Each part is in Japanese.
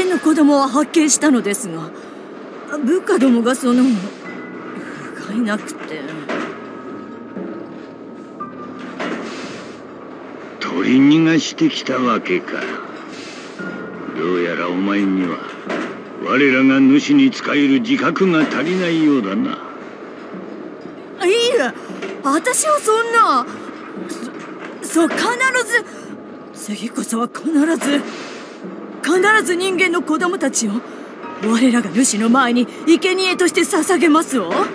間の子供は発見したのですが、部下どもが不甲斐なくて。 取り逃がしてきたわけか。どうやらお前には我らが主に仕える自覚が足りないようだな。 いいえ、私はそんな。そう、必ず次こそは必ず人間の子供たちを我らが主の前に生贄として捧げますわ。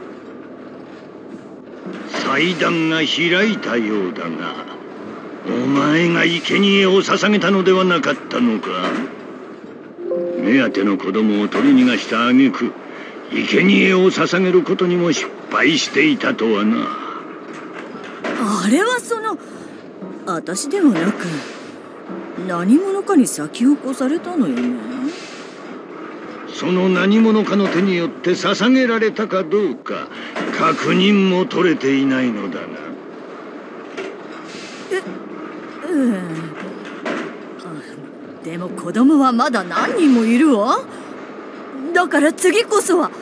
祭壇が開いたようだが、お前が生贄を捧げたのではなかったのか。目当ての子供を取り逃がした挙句、生贄を捧げることにも失敗していたとはな。 あれは私ではなく、何者かに先を越されたのよね。 その何者かの手によって捧げられたかどうか確認も取れていないのだが。 でも子供はまだ何人もいるわ。だから次こそはね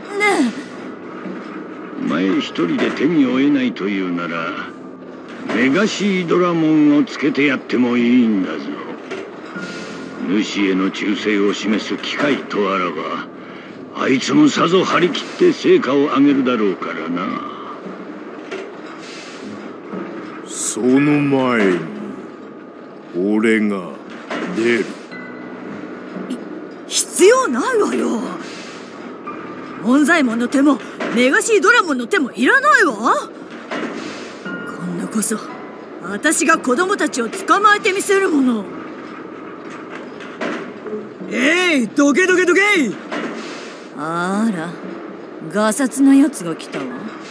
え。お前一人で手に負えないというなら、メガシードラモンをつけてやってもいいんだぞ。主への忠誠を示す機会とあらば、あいつもさぞ張り切って成果を上げるだろうからな。 その前に俺が出る。 必要ないわよ。門左衛門の手もメガシードラモンの手もいらないわ。今度こそ私が子供たちを捕まえてみせるもの。 どけどけどけ。 あら、ガサツなやつが来たわ。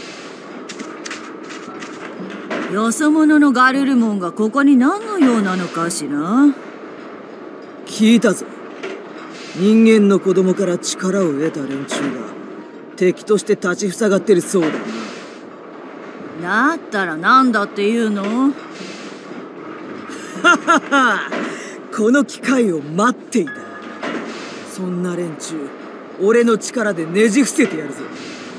よそ者のガルルモンがここに何の用なのかしら。 聞いたぞ。人間の子供から力を得た連中が敵として立ちふさがってるそうだな。だったら何だっていうの。 ははは、この機会を待っていた。そんな連中、俺の力でねじ伏せてやるぞ。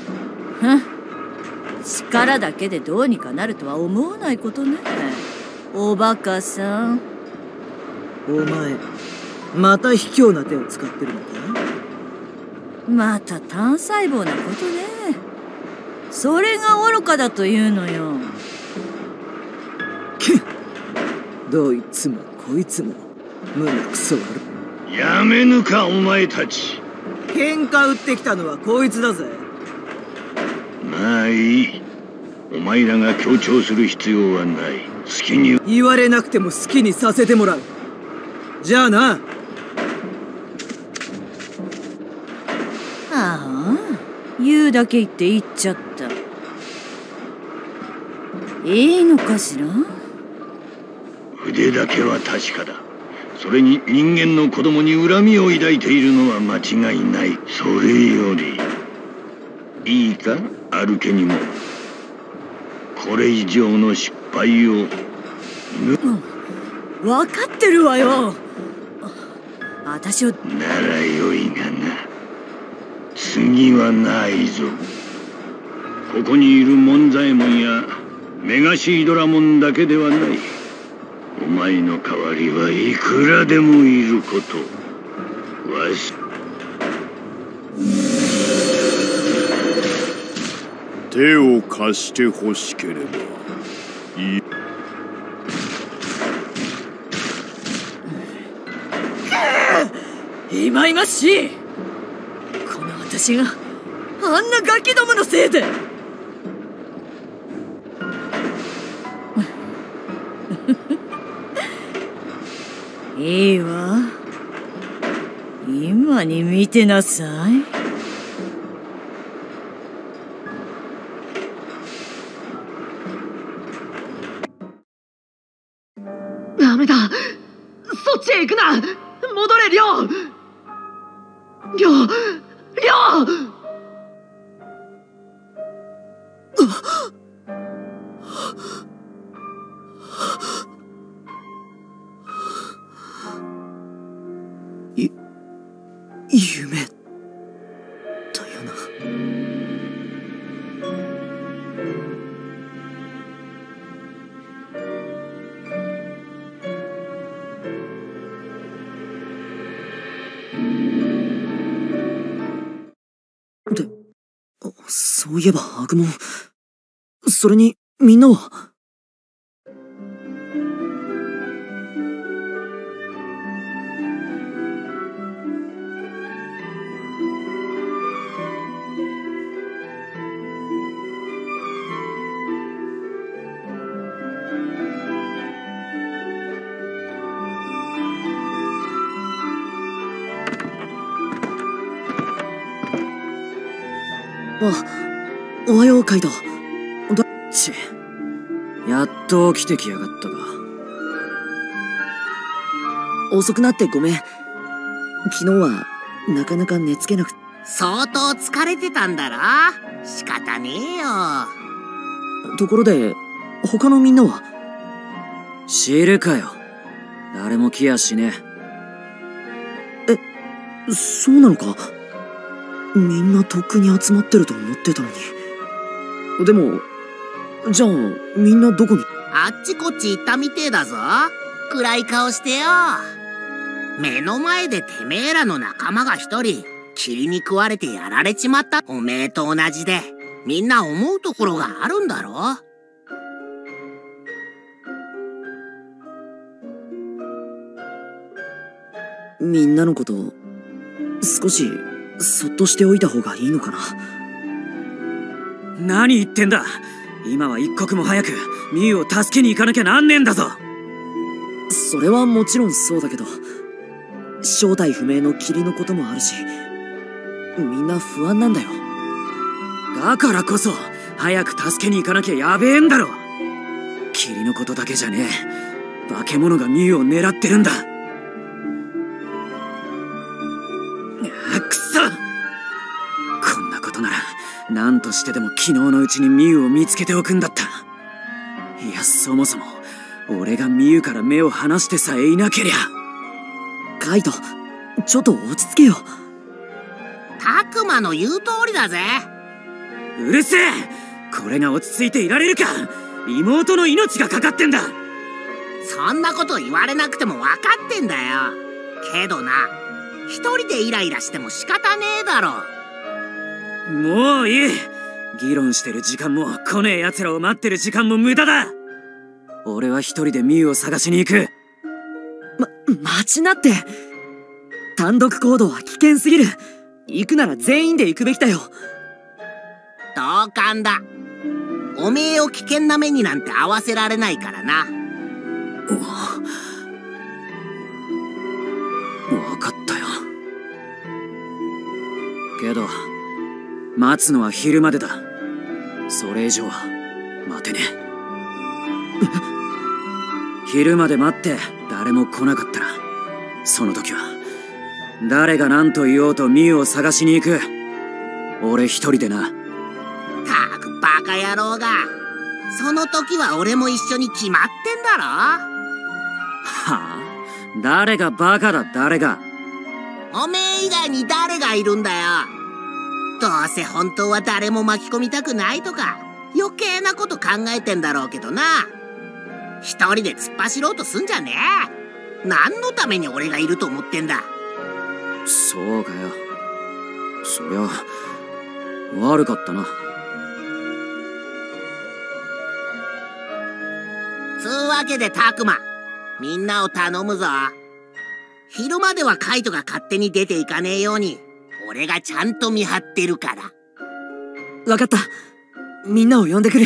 力だけでどうにかなるとは思わないことね、おバカさん。 お前、また卑怯な手を使ってるのか。 また単細胞なことね。それが愚かだというのよ。 どいつもこいつも胸くそ悪い。やめぬかお前たち。 喧嘩売ってきたのはこいつだぜ。 まあいい。お前らが強調する必要はない。好きに言われなくても好きにさせてもらう。じゃあな。 ああ、言うだけ言って言っちゃった。いいのかしら。 腕だけは確かだ。それに人間の子供に恨みを抱いているのは間違いない。それよりいいか、アルケにもこれ以上の失敗を。 分かってるわよ。私を。 ならよいがな。次はないぞ。ここにいる門左衛門やメガシードラモンだけではない。お前の代わりはいくらでもいること。わし手を貸してほしければいい。 いまいましい。この私があんなガキどものせいで。いいわ。今に見てなさい。 ダメだ。そっちへ行くな。戻れ、リョウ。リョウ。 夢だよな。で、そういえばアグモン、それにみんなは。おはようカイト。 やっと起きてきやがったか。 遅くなってごめん。昨日はなかなか寝つけなくて。 相当疲れてたんだろ。仕方ねえよ。 ところで他のみんなは？ 知るかよ。誰も来やしねえ。そうなのか？みんなとっくに集まってると思ってたのに。でもじゃあみんなどこに？ あっちこっち行ったみてえだぞ。暗い顔してよ。目の前でてめえらの仲間が一人霧に食われてやられちまった。おめえと同じでみんな思うところがあるんだろ。 みんなのこと少しそっとしておいた方がいいのかな。 何言ってんだ。今は一刻も早くミュウを助けに行かなきゃなんねえんだぞ。 それはもちろんそうだけど、正体不明の霧のこともあるし、みんな不安なんだよ。 だからこそ早く助けに行かなきゃやべえんだろ。霧のことだけじゃねえ。化け物がミュウを狙ってるんだ。くそ！こんなことなら何としてでも昨日のうちにミュウを見つけておくんだった。いや、そもそも俺がミュウから目を離してさえいなけりゃ。 カイト、ちょっと落ち着けよ。 タクマの言う通りだぜ。 うるせえ！これが落ち着いていられるか。妹の命がかかってんだ。 そんなこと言われなくても分かってんだよ。けどな、一人でイライラしても仕方ねえだろ。 もういい。議論してる時間も来ねえ奴らを待ってる時間も無駄だ。俺は一人でミュウを探しに行く。 待ちなって。単独行動は危険すぎる。行くなら全員で行くべきだよ。 同感だ。おめえを危険な目になんて合わせられないからな。 分かったよ。けど待つのは昼までだ。それ以上は待てねえ。昼まで待って誰も来なかったら、その時は誰が何と言おうとミュウを探しに行く。俺一人でな。 たくバカ野郎が。その時は俺も一緒に決まってんだろ。 はあ？誰がバカだ。誰が？ おめえ以外に誰がいるんだよ。どうせ本当は誰も巻き込みたくないとか余計なこと考えてんだろうけどな。一人で突っ走ろうとすんじゃねえ。何のために俺がいると思ってんだ。 そうかよ。そりゃ悪かったな。 つうわけでタクマ、みんなを頼むぞ。昼まではカイトが勝手に出ていかねえように俺がちゃんと見張ってるから。 わかった。みんなを呼んでくる。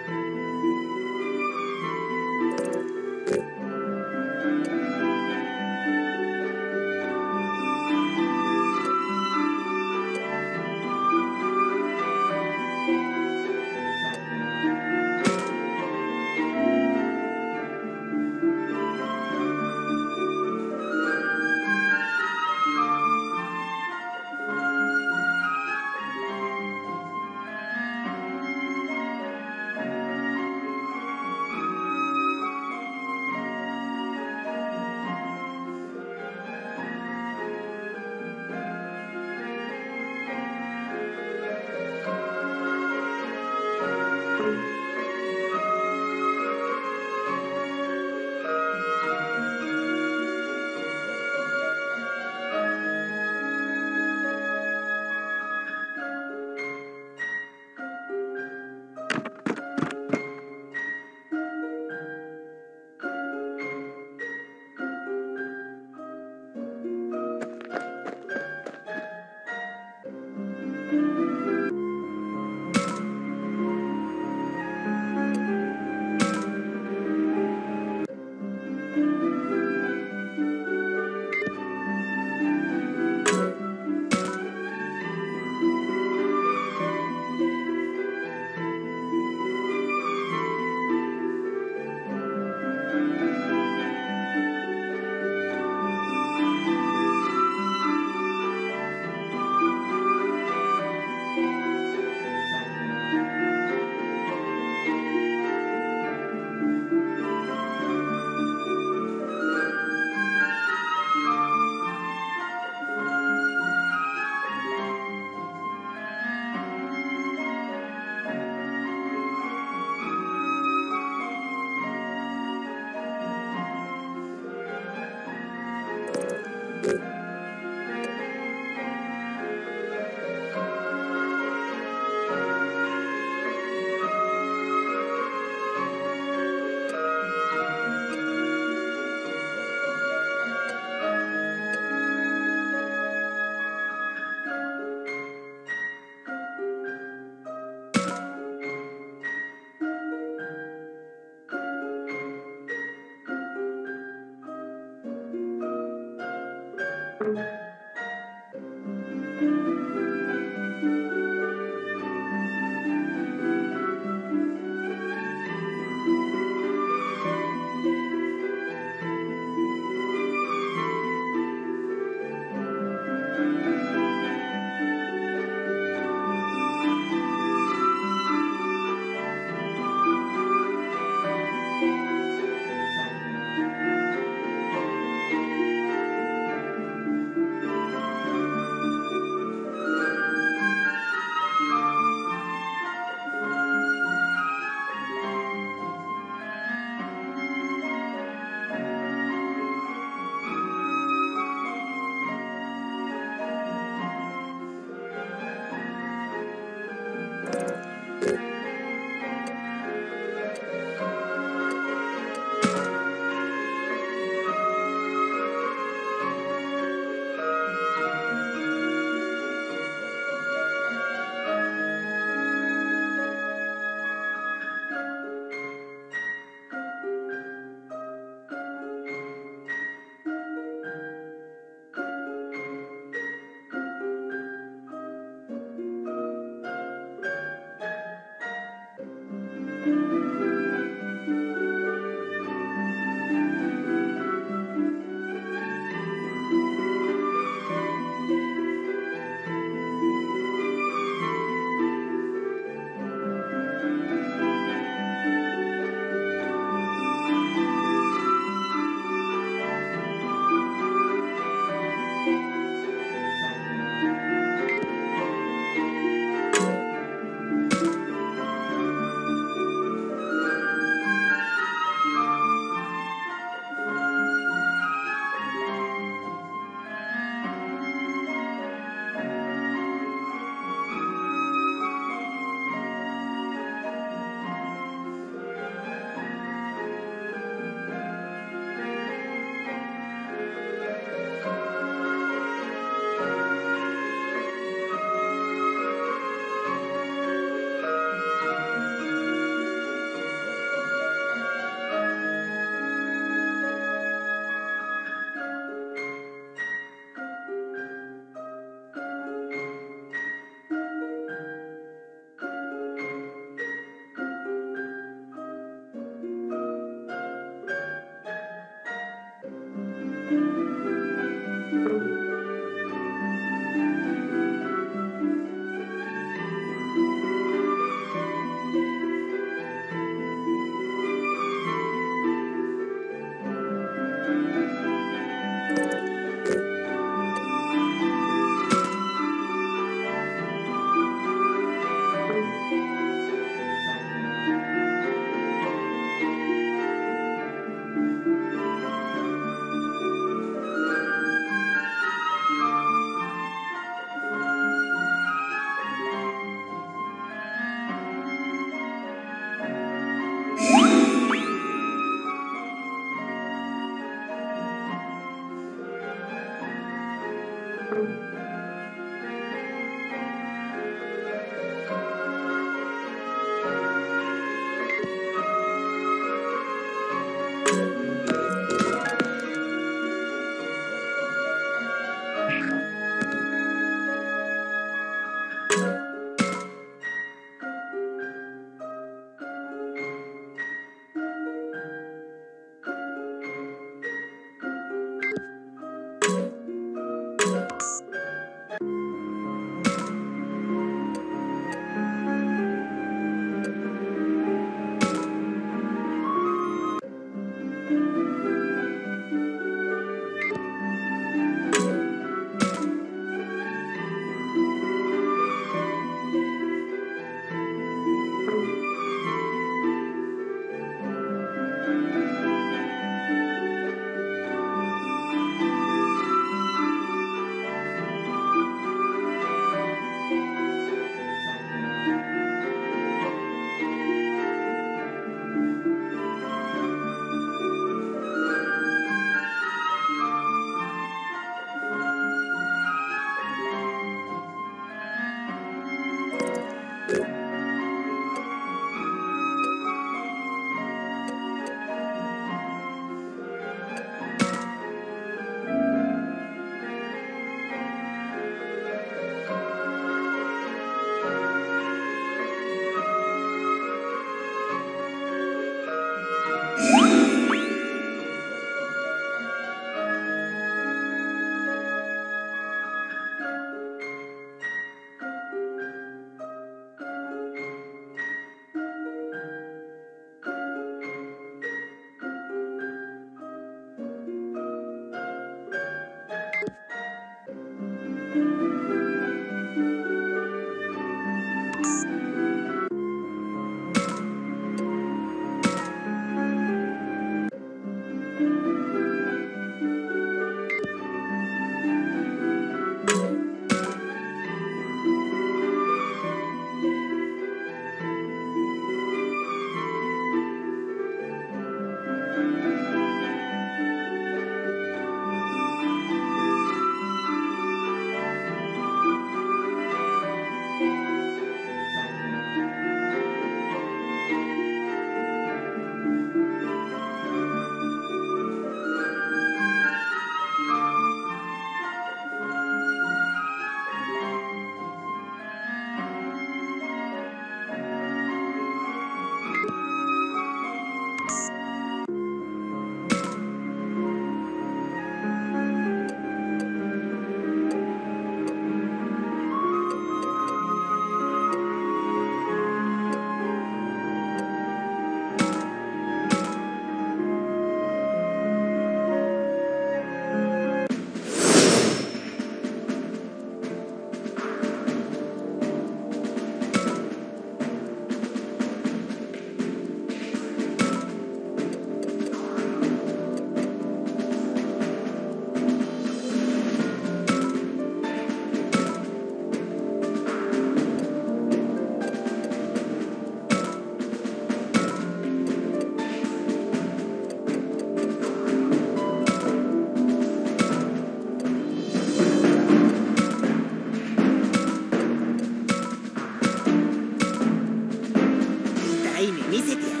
見せてやる。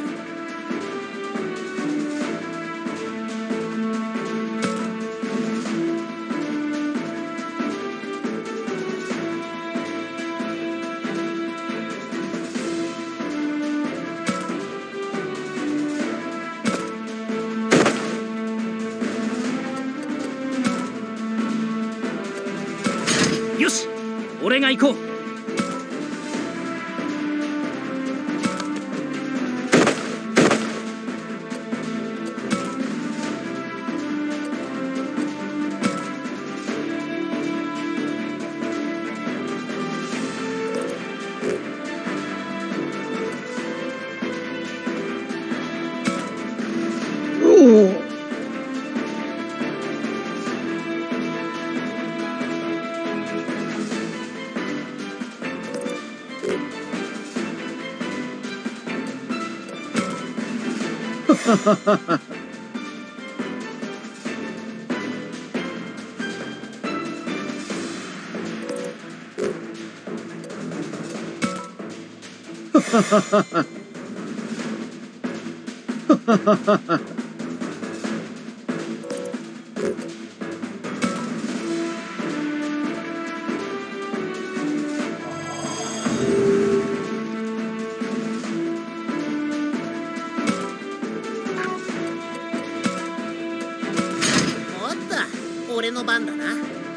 よし、俺が行こう。 俺の番だな。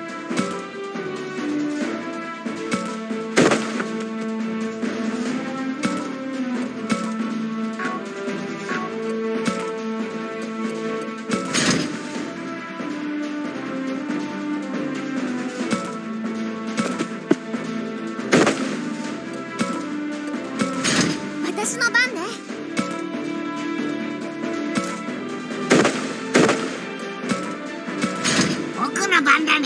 私の番ね。僕の番だね。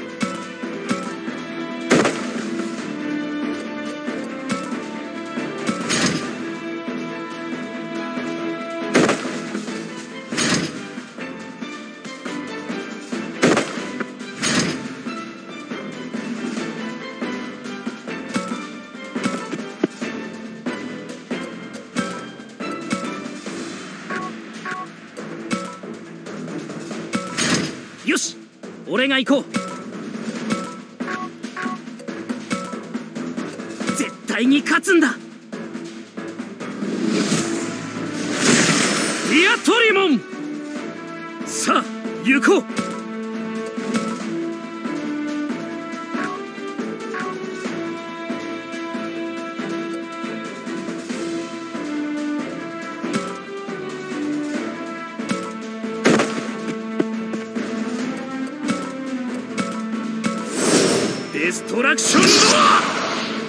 よし、俺が行こう。絶対に勝つんだ。ディアトリモン、さあ行こう。デストラクションドア。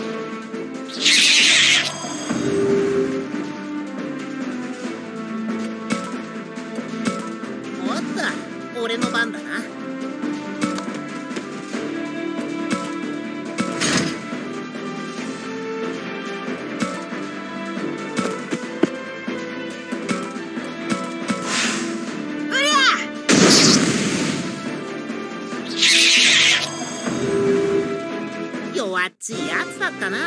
おっと、俺の番だな。弱っちいやつだったな。